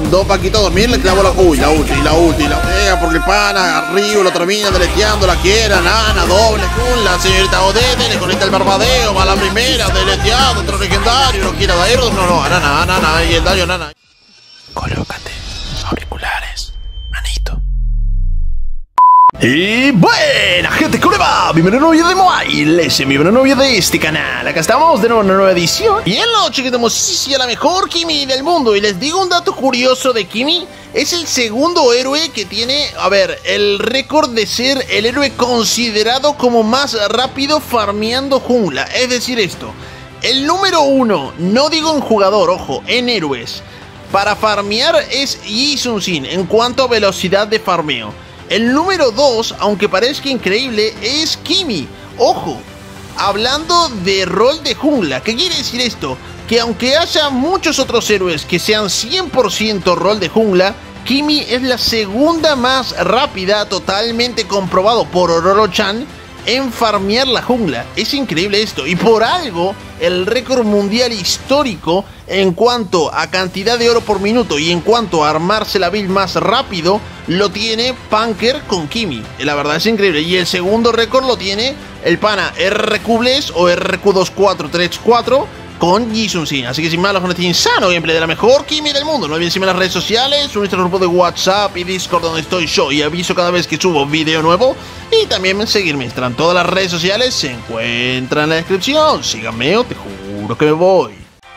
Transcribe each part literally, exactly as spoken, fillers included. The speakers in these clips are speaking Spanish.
Dos paquitos a dormir, le clavo la... Uy, la ulti, la ulti, la pega porque el pana arriba lo termina deleteando, la quiera, nana, doble, con la señorita Odete, le conecta el barbadeo, va a la primera, deleteado, otro legendario, no quiera Daeros, no, no, nana, nana, y el daño, nana. Colócate auriculares, manito. Y buena gente, ¿cómo le va? Bienvenido a un nuevo video de Mobile, ese mi buena novia de este canal. Acá estamos de nuevo en una nueva edición. Y en la noche que tenemos sí, a la mejor Kimi del mundo. Y les digo un dato curioso de Kimi. Es el segundo héroe que tiene, a ver, el récord de ser el héroe considerado como más rápido farmeando jungla. Es decir esto, el número uno, no digo en jugador, ojo, en héroes, para farmear es Yi Sun-sin en cuanto a velocidad de farmeo. El número dos, aunque parezca increíble, es Kimi. Ojo, hablando de rol de jungla. ¿Qué quiere decir esto? Que aunque haya muchos otros héroes que sean cien por ciento rol de jungla, Kimi es la segunda más rápida, totalmente comprobado por Ororo-chan, en farmear la jungla. Es increíble esto. Y por algo, el récord mundial histórico en cuanto a cantidad de oro por minuto y en cuanto a armarse la build más rápido, lo tiene Punker con Kimi. La verdad es increíble. Y el segundo récord lo tiene el pana R Q Bless o R Q dos cuatro tres cuatro con Yi Sun-sin. Así que sin más, con este insano gameplay de la mejor Kimi del mundo. No olviden seguirme en las redes sociales, nuestro grupo de WhatsApp y Discord donde estoy yo y aviso cada vez que subo vídeo nuevo. Y también seguirme, estarán todas las redes sociales, se encuentran en la descripción. Síganme o te juro que me voy.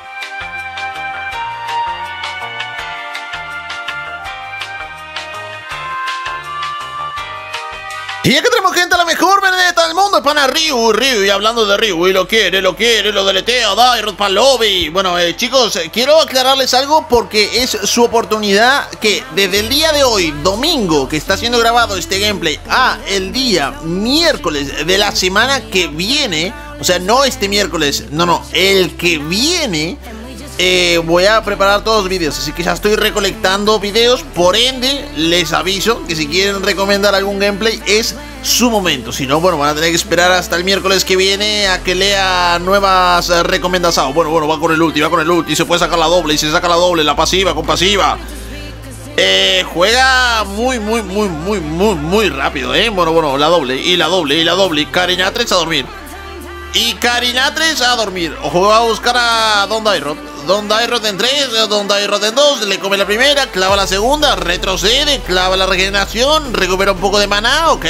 Y aquí tenemos gente a la mejor Benedetta del mundo, el pana Ryu, Ryu, y hablando de Ryu, y lo quiere, lo quiere, lo deletea, Dairot para lobby. Bueno, eh, chicos, eh, quiero aclararles algo porque es su oportunidad que desde el día de hoy, domingo, que está siendo grabado este gameplay, a el día miércoles de la semana que viene, o sea, no este miércoles, no, no, el que viene... Eh, voy a preparar todos los vídeos, así que ya estoy recolectando vídeos. Por ende, les aviso que si quieren recomendar algún gameplay es su momento. Si no, bueno, van a tener que esperar hasta el miércoles que viene a que lea nuevas eh, recomendaciones. Bueno, bueno, va con el ulti, va con el ulti. Se puede sacar la doble y se saca la doble, la pasiva con pasiva. Eh, juega muy, muy, muy, muy, muy, muy rápido, eh. Bueno, bueno, la doble y la doble y la doble. Karinatrix a dormir. Y Karinatrix a dormir. Ojo, va a buscar a Don Dairot. Don Dairot en tres, Don Dairot en dos, le come la primera, clava la segunda, retrocede, clava la regeneración, recupera un poco de maná, ok.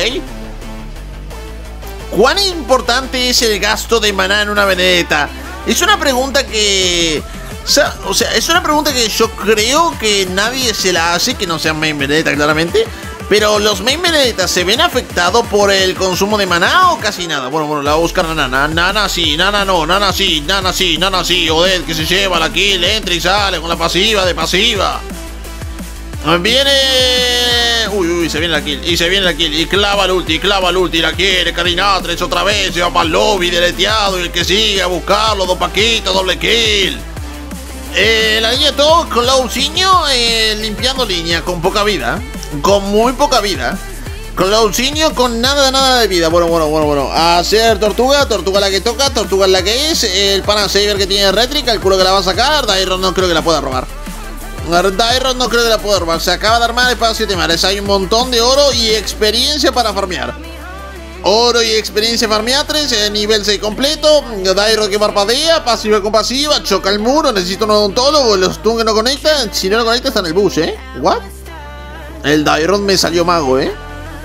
¿Cuán importante es el gasto de maná en una Benedetta? Es una pregunta que... O sea, es una pregunta que yo creo que nadie se la hace, que no sea main Benedetta claramente. Pero los main Benedetta se ven afectados por el consumo de maná o casi nada. Bueno, bueno, la voy a buscar a Nana. Nana sí, Nana no, Nana sí, Nana sí, Nana sí. Odette que se lleva la kill, entra y sale con la pasiva de pasiva. Viene... Uy, uy, se viene la kill, y se viene la kill, y clava el ulti, clava el ulti, la quiere Karinatrix otra vez, se va para el lobby deleteado, y el que sigue a buscarlo, dos paquitos, doble kill. Eh, la línea todo con Lausinho eh, limpiando línea, con poca vida, con muy poca vida. Con Lausinho con nada, nada de vida. Bueno, bueno, bueno, bueno. A hacer Tortuga, Tortuga la que toca, Tortuga la que es. El pana Saber que tiene Retri, calculo que la va a sacar. Dairot no creo que la pueda robar. Dairot no creo que la pueda robar. Se acaba de armar el para siete mares. Hay un montón de oro y experiencia para farmear. Oro y experiencia farmeatres, eh, nivel seis completo. Dairot que parpadea, pasiva con pasiva, choca el muro, necesito un odontólogo. Los stun que no conectan, si no lo conecta está en el bush, eh. What? El Dairot me salió mago, eh.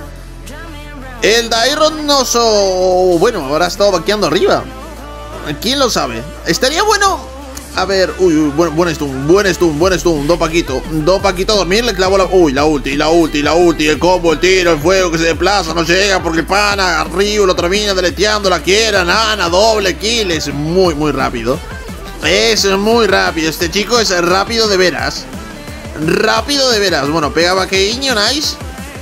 El Dairot no so... Bueno, habrá estado vaqueando arriba. ¿Quién lo sabe? Estaría bueno... A ver, uy, uy, buen, buen stun, buen stun, buen stun, dos paquitos, dos paquitos a dormir, le clavo la... Uy, la ulti, la ulti, la ulti, el combo, el tiro, el fuego que se desplaza, no llega porque el pana arriba lo termina deleteando, la quiera, nana, doble kill, es muy, muy rápido. Es muy rápido, este chico es rápido de veras. Rápido de veras, bueno, pega vaqueño, nice.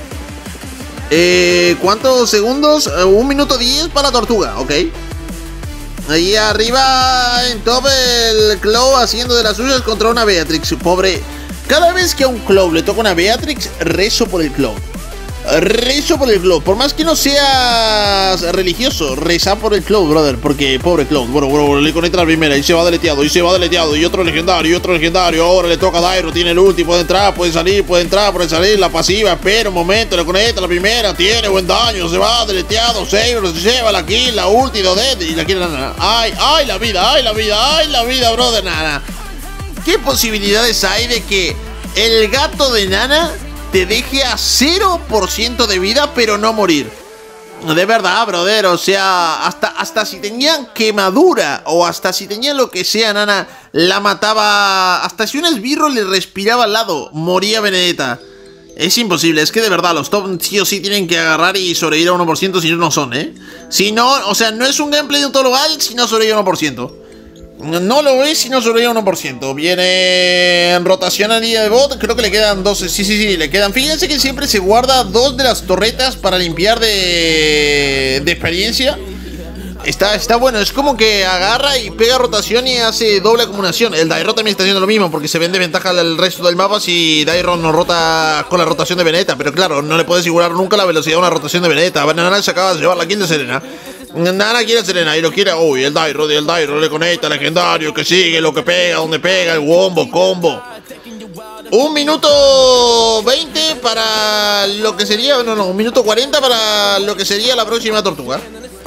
Eh, ¿cuántos segundos? Uh, un minuto diez para Tortuga, ok. Ahí arriba en top el Claw haciendo de las suyas contra una Beatrix. Pobre. Cada vez que a un Claw le toca una Beatrix, rezo por el Claw. Rezo por el Cloud, por más que no seas religioso, reza por el Cloud, brother, porque pobre Cloud. Bueno, bueno, bueno, le conecta la primera y se va deleteado, y se va deleteado, y otro legendario, y otro legendario. Ahora le toca a Dairon, tiene el ulti, puede entrar, puede salir, puede entrar, puede salir, la pasiva, espera un momento, le conecta la primera, tiene buen daño, se va deleteado, Saber se lleva la kill, la ulti, lo dead, y la quiere nada. Ay, ay, la vida, ay, la vida, ay, la vida, brother, nada. ¿Qué posibilidades hay de que el gato de Nana te deje a cero por ciento de vida pero no morir? De verdad, brother, o sea, hasta, hasta si tenían quemadura o hasta si tenían lo que sea, Nana la mataba. Hasta si un esbirro le respiraba al lado, moría Benedetta. Es imposible, es que de verdad los top sí o sí tienen que agarrar y sobrevivir a uno por ciento, si no, no son, ¿eh? Si no, o sea, no es un gameplay de un todo global si no sobrevive a uno por ciento. No lo es si no sobrevive a uno por ciento. Viene en rotación a línea de bot. Creo que le quedan dos. Sí, sí, sí, le quedan. Fíjense que siempre se guarda dos de las torretas para limpiar de, de experiencia. Está, está bueno. Es como que agarra y pega rotación y hace doble acumulación. El Dairon también está haciendo lo mismo, porque se vende ventaja al resto del mapa si Dairon no rota con la rotación de Benedetta. Pero claro, no le puedes asegurar nunca la velocidad de una rotación de Benedetta. Banana se acaba de llevar la kill de Serena. Nana quiere a Serena y lo quiere. Uy, el Dairon, el Dairon le conecta, legendario, que sigue, lo que pega, donde pega, el wombo, combo. Un minuto veinte para lo que sería. No, no, un minuto cuarenta para lo que sería la próxima tortuga.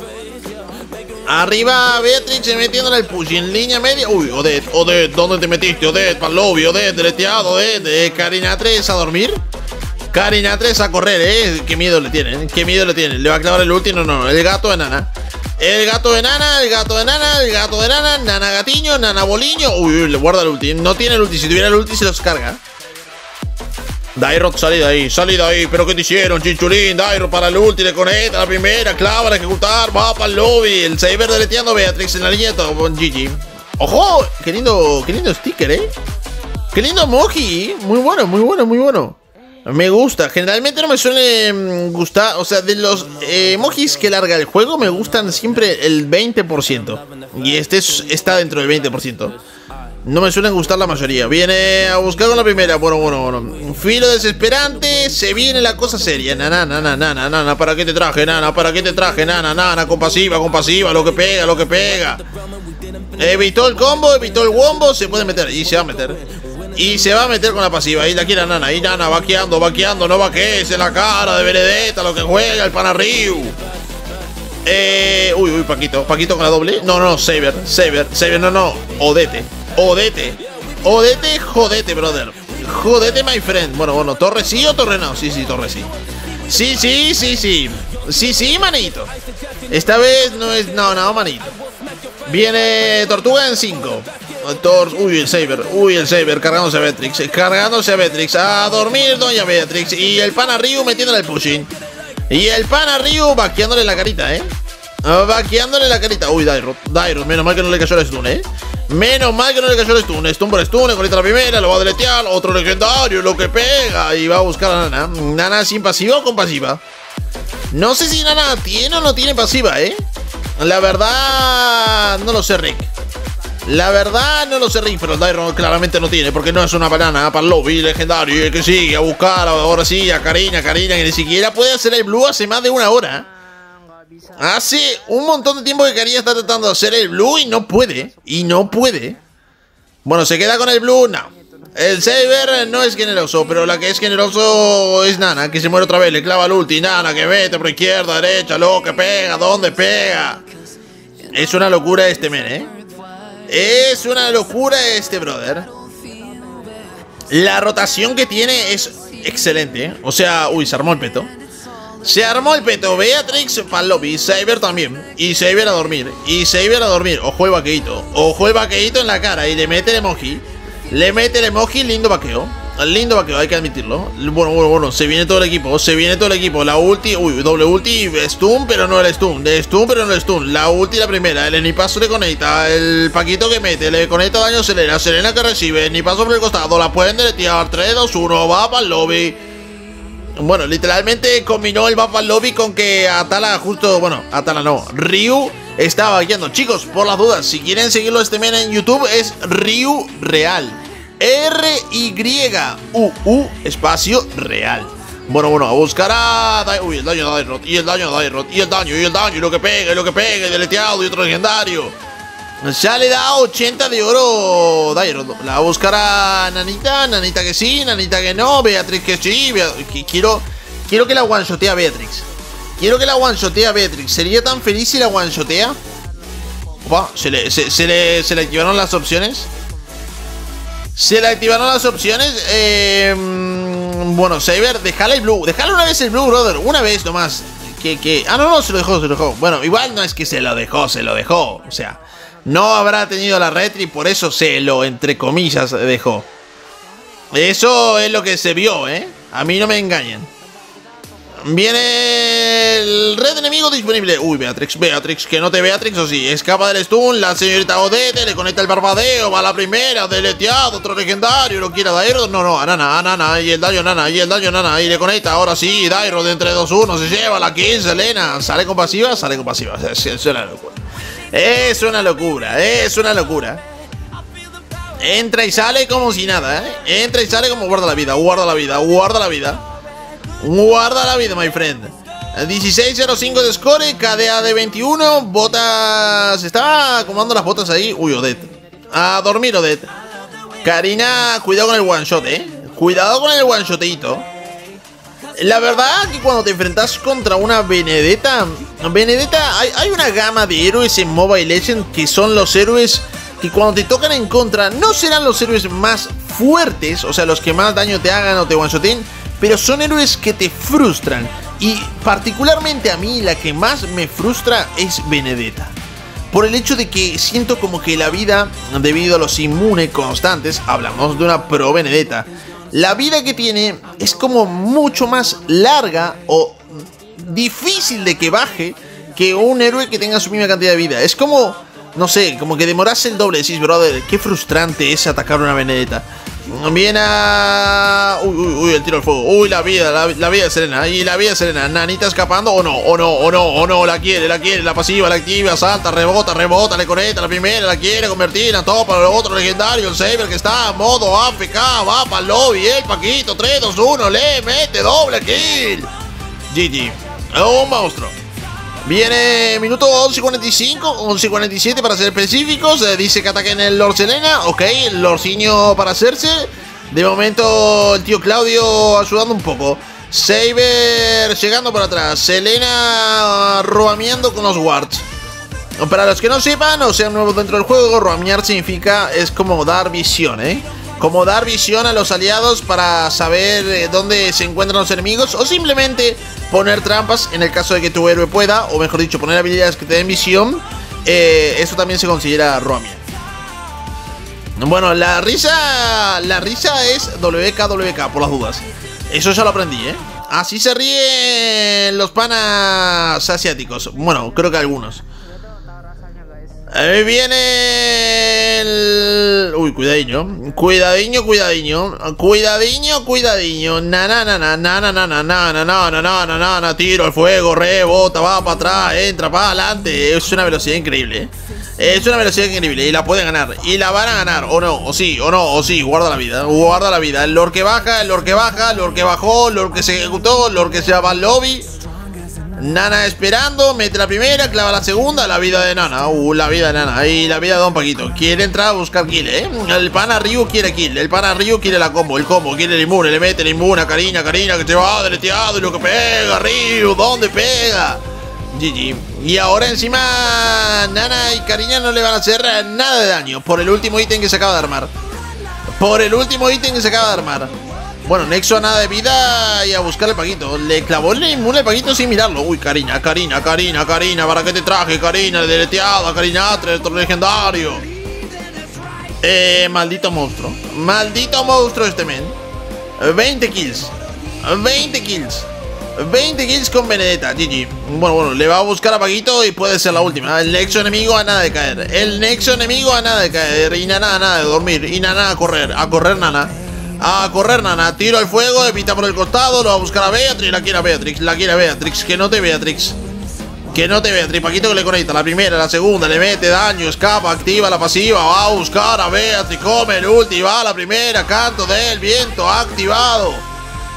Arriba Beatrix metiéndole el push en línea media. Uy, Odette, Odette, ¿dónde te metiste? Odette, para el lobby, Odette, deleteado, Odette. Eh, Karina tres a dormir. Karina tres a correr, eh. Qué miedo le tienen, qué miedo le tienen. Le va a clavar el ulti, no, no, el gato de Nana. El gato de Nana, el gato de Nana, el gato de Nana, Nana Gatiño, Nana Boliño. Uy, uy, le guarda el ulti. No tiene el ulti, si tuviera el ulti se los carga. Dairon, salí de ahí, salí de ahí. Pero ¿qué te hicieron, chinchulín? Dairon para el ulti, le conecta la primera, clava, a ejecutar, va para el lobby. El Saber deleteando Beatrix en la línea de todo. G G. ¡Ojo! Qué lindo, qué lindo sticker, eh. Qué lindo emoji. Muy bueno, muy bueno, muy bueno. Me gusta. Generalmente no me suele gustar. O sea, de los eh, emojis que larga el juego, me gustan siempre el veinte por ciento. Y este es, está dentro del veinte por ciento. No me suelen gustar la mayoría. Viene a buscar con la primera. Bueno, bueno, bueno. Filo desesperante. Se viene la cosa seria. Nana, nana, nana, nana. ¿Para qué te traje, nana? ¿Para qué te traje, nana? Nana, compasiva, compasiva. Lo que pega, lo que pega. Evitó el combo, evitó el wombo. Se puede meter. Y se va a meter. Y se va a meter con la pasiva. Ahí la quiere Nana. Y Nana vaqueando, vaqueando. No vaquees en la cara de Benedetta. Lo que juega el pana Ryu. Eh. Uy, uy, Paquito. Paquito con la doble. No, no, Saber. Saber. Saber, no, no. Odete. Odete. Odete, jodete, brother. Jodete, my friend. Bueno, bueno. ¿Torre sí o torre no? Sí, sí, torre sí. Sí, sí, sí, sí. Sí, sí, manito. Esta vez no es. No, no, manito. Viene Tortuga en cinco. Tor Uy, el Saber. Uy, el Saber. Cargándose a Beatrix. Cargándose a Beatrix. A dormir, doña Beatrix. Y el pana Ryu metiéndole el pushing. Y el pana Ryu vaqueándole la carita, eh. Vaqueándole la carita. Uy, Dairon. Dairon. Menos mal que no le cayó el stun, eh. Menos mal que no le cayó el stun. Stun por stun. Le conecta la primera. Lo va a deletear. Otro legendario. Lo que pega. Y va a buscar a Nana. Nana sin pasiva o con pasiva. No sé si Nana tiene o no tiene pasiva, eh. La verdad. No lo sé, Rick. La verdad no lo sé, Rick, pero el Dairon claramente no tiene, porque no es una banana para el lobby legendario. Y el que sigue a buscar ahora sí a Karina, Karina, que ni siquiera puede hacer el blue hace más de una hora. Hace un montón de tiempo que Karina está tratando de hacer el blue y no puede. Y no puede. Bueno, se queda con el blue, no. El Saber no es generoso, pero la que es generoso es Nana, que se muere otra vez, le clava el ulti. Nana, que vete por izquierda, derecha, lo que pega, dónde pega. Es una locura este men, eh. Es una locura este brother. La rotación que tiene es excelente, ¿eh? O sea, uy, se armó el peto. Se armó el peto. Beatrix para el lobby. Saber también. Y Saber a dormir. Y Saber a dormir. Ojo el vaqueíto. Ojo el vaqueíto en la cara. Y le mete el emoji. Le mete el emoji. Lindo vaqueo. Lindo vaqueo, hay que admitirlo. Bueno, bueno, bueno. Se viene todo el equipo. Se viene todo el equipo. La ulti. Uy, doble ulti. Stun, pero no el stun. De stun, pero no el stun. La ulti la primera. El Enipaso le conecta. El Paquito que mete. Le conecta daño a Selena. Selena que recibe. Enipaso por el costado. La pueden deletear. tres, dos, uno. Va para el lobby. Bueno, literalmente combinó el mapa al lobby con que Atala justo... Bueno, Atala no. Ryu estaba vaqueando. Chicos, por las dudas, si quieren seguirlo este men en YouTube, es Ryu Real. R Y U U espacio real. Bueno, bueno, a buscar a... Uy, el daño de Dairot, y el daño de Dairot, y el daño, y el daño, y lo que pega, y lo que pega, y deleteado, y otro legendario. Ya le da ochenta de oro Dairot. La va a buscar a Nanita, Nanita que sí, Nanita que no, Beatrix que sí. Beatrix, quiero, quiero que la one-shotea a Beatrix. Quiero que la one-shotea a Beatrix. ¿Sería tan feliz si la one-shotea? Opa, ¿se le, se, se, le, ¿se le activaron las opciones? Se le activaron las opciones. Eh, bueno, Saber, déjale el blue. Déjale una vez el blue, brother. Una vez nomás. Que, que... Ah, no, no, se lo dejó, se lo dejó. Bueno, igual no es que se lo dejó, se lo dejó. O sea, no habrá tenido la retri, por eso se lo, entre comillas, dejó. Eso es lo que se vio, ¿eh? A mí no me engañen. Viene el red enemigo disponible. Uy, Beatrix, Beatrix, que no te Beatrix o sí. Escapa del stun, la señorita Odette le conecta el barbadeo, va a la primera, deleteado, otro legendario, lo quiere Dairot. No, no, a Nana, a Nana, y el daño Nana, y el daño Nana, y le conecta, ahora sí, Dairot de entre dos uno, se lleva la kill, Selena. Sale con pasiva, sale con pasiva. Es, es una locura. Es una locura, es una locura. Entra y sale como si nada, ¿eh? Entra y sale como guarda la vida, guarda la vida, guarda la vida. Guarda la vida, my friend. dieciséis cero cinco de score, K D A de veintiuno. Botas. Estaba acomodando las botas ahí. Uy, Odette. A dormir, Odette. Karina, cuidado con el one shot, eh. Cuidado con el one shotito. La verdad que cuando te enfrentas contra una Benedetta, Benedetta, hay, hay una gama de héroes en Mobile Legends que son los héroes que cuando te tocan en contra no serán los héroes más fuertes, o sea, los que más daño te hagan o te one-shoten, pero son héroes que te frustran. Y particularmente a mí la que más me frustra es Benedetta. Por el hecho de que siento como que la vida, debido a los inmunes constantes, hablamos de una pro Benedetta, la vida que tiene es como mucho más larga o difícil de que baje que un héroe que tenga su misma cantidad de vida. Es como, no sé, como que demorase el doble. Decís, brother, qué frustrante es atacar una Benedetta. Viene a... Uy, uy, uy, el tiro al fuego. Uy, la vida, la, la vida de Selena. Y la vida de Selena. Nanita escapando. O no, o no, o no, o no. La quiere, la quiere. La pasiva, la activa, salta, rebota, rebota, le conecta. La primera, la quiere convertir en topa. El otro legendario, el Saber que está en modo A F K. Va para el lobby. El Paquito, tres, dos, uno. Le mete doble kill. G G. Un monstruo. Viene minuto once cuarenta y cinco, once cuarenta y siete para ser específicos. Eh, dice que ataquen el Lord Selena. Ok, el Lordciño para hacerse. De momento el tío Claudio ayudando un poco. Saber llegando por atrás. Selena roameando con los wards. Para los que no sepan o sean nuevos dentro del juego, roamear significa, es como dar visión, ¿eh? Como dar visión a los aliados para saber eh, dónde se encuentran los enemigos, o simplemente poner trampas en el caso de que tu héroe pueda, o mejor dicho, poner habilidades que te den visión. eh, Eso también se considera roaming. Bueno, la risa La risa es W K W K, por las dudas. Eso ya lo aprendí, ¿eh? Así se ríen los panas asiáticos. Bueno, creo que algunos. Ahí viene el... Uy, cuidadiño. Cuidadiño, cuidadiño. Cuidadiño, cuidadiño. Na, na, na, na, na, na, na, na, na, na, na, na, na, na, na. Tiro al fuego, rebota, va para atrás, entra para adelante. Es una velocidad increíble, ¿eh? Es una velocidad increíble y la pueden ganar. Y la van a ganar, o no, o sí, o no, o sí. Guarda la vida, guarda la vida. El Lord que baja, el Lord que baja, el Lord que bajó, el Lord que se ejecutó, el Lord que se va al lobby. Nana esperando, mete la primera, clava la segunda, la vida de Nana. Uh, la vida de Nana, y la vida de Don Paquito. Quiere entrar a buscar kill, eh. El pana Ryu quiere kill, el pana Ryu quiere la combo, el combo, quiere el inmune, le mete el inmune a Karina, Karina que se va deleteado y lo que pega, Ryu, ¿dónde pega? G G. Y ahora encima Nana y Karina no le van a hacer nada de daño por el último ítem que se acaba de armar. Por el último ítem que se acaba de armar. Bueno, Nexo a nada de vida y a buscar el Paquito. Le clavó el inmune al Paquito sin mirarlo. Uy, Karina, Karina, Karina, Karina. ¿Para qué te traje, Karina? Deleteada, Karina, otro legendario. Eh, maldito monstruo. Maldito monstruo este men. veinte kills. veinte kills. veinte kills con Benedetta. G G. Bueno, bueno, le va a buscar a Paquito y puede ser la última. El Nexo enemigo a nada de caer. El Nexo enemigo a nada de caer. Y Nana a nada de dormir. Y Nana a correr. A correr, Nana. A correr, Nana, tiro al fuego, evita por el costado, lo va a buscar a Beatrix, la quiere a Beatrix, la quiere a Beatrix, que no te Beatrix. Que no te Beatrix, Paquito que le conecta, la primera, la segunda, le mete daño, escapa, activa la pasiva, va a buscar a Beatrix, come el ulti, va a la primera, canto del viento, activado.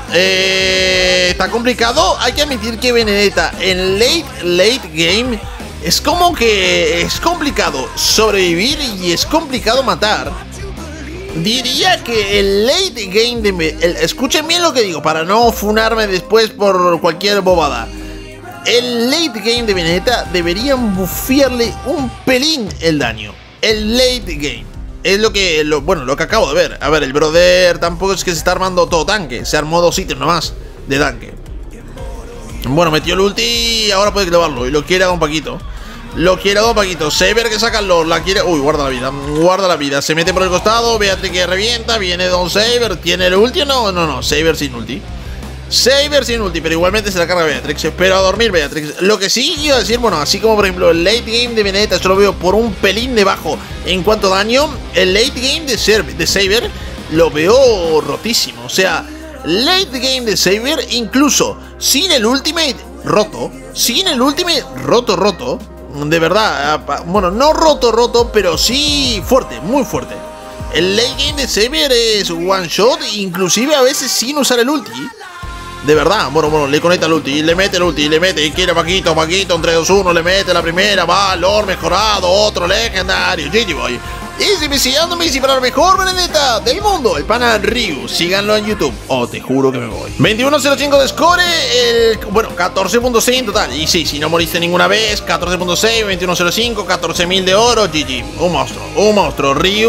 Eh, está complicado. Hay que admitir que Benedetta en late, late game es como que es complicado sobrevivir y es complicado matar. Diría que el late game de... El, escuchen bien lo que digo para no funarme después por cualquier bobada. El late game de Benedetta deberían bufearle un pelín el daño. El late game es lo que, lo, bueno, lo que acabo de ver. A ver, el brother tampoco es que se está armando todo tanque. Se armó dos ítems nomás de tanque. Bueno, metió el ulti y ahora puede clavarlo. Y lo quiere a Don Paquito. Lo quiere a Don Paquito. Saber que saca el Lord. La quiere. Uy, guarda la vida. Guarda la vida. Se mete por el costado. Beatrix que revienta. Viene Don Saber. ¿Tiene el ulti? No, no, no. Saber sin ulti. Saber sin ulti, pero igualmente se la carga Beatrix. Pero a dormir Beatrix. Lo que sí iba a decir, bueno, así como por ejemplo el late game de Benedetta, yo lo veo por un pelín debajo en cuanto a daño. El late game de, de Saber lo veo rotísimo. O sea, late game de Saber, incluso sin el ultimate, roto. Sin el ultimate, roto, roto. De verdad, bueno, no roto, roto, pero sí fuerte, muy fuerte. El late game de Saber es one shot, inclusive a veces sin usar el ulti. De verdad, bueno, bueno, le conecta el ulti, y le mete el ulti, y le mete, y quiere Paquito, Paquito, un tres dos uno, le mete la primera, va, Lord mejorado, otro legendario, G G Boy. Easy visitándome y para el mejor Benedetta del mundo, el pana Ryu. Síganlo en YouTube. Oh, te juro que me voy. veintiuno cero cinco de score, el, bueno, catorce punto seis en total. Y sí, si no moriste ninguna vez, catorce punto seis, veintiuno cero cinco, catorce mil de oro, G G. Un monstruo, un monstruo. Ryu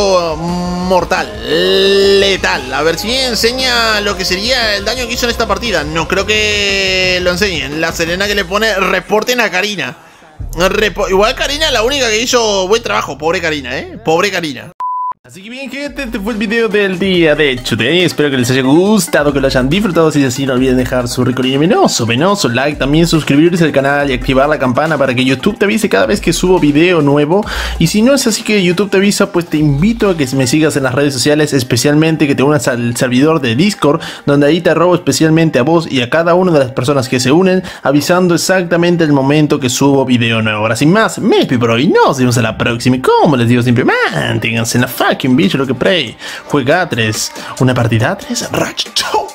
mortal, letal. A ver si enseña lo que sería el daño que hizo en esta partida. No creo que lo enseñen. La Serena que le pone reporten a Karina. Repo Igual Karina la única que hizo buen trabajo. Pobre Karina, eh. Pobre Karina. Así que bien, gente, este fue el video del día de Today. Espero que les haya gustado, que lo hayan disfrutado. Si es así, no olviden dejar su rico y venoso, venoso like, también suscribirse al canal y activar la campana para que YouTube te avise cada vez que subo video nuevo. Y si no es así que YouTube te avisa, pues te invito a que me sigas en las redes sociales, especialmente que te unas al servidor de Discord, donde ahí te robo especialmente a vos y a cada una de las personas que se unen, avisando exactamente el momento que subo video nuevo. Ahora sin más, me despido por hoy, nos vemos en la próxima y como les digo siempre, manténganse en la fucking bicho lo que play. Juega a tres, una partida a tres, racho.